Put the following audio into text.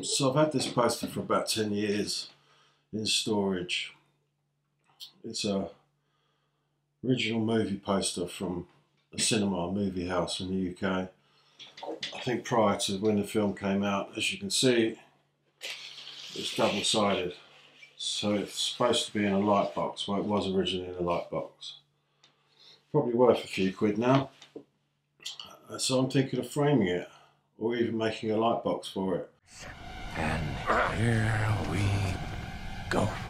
So I've had this poster for about 10 years in storage. It's a original movie poster from a cinema, movie house in the UK. I think prior to when the film came out. As you can see, it's double-sided. So it's supposed to be in a light box. Well, it was originally in a light box. Probably worth a few quid now. So I'm thinking of framing it, or even making a light box for it. And here we go.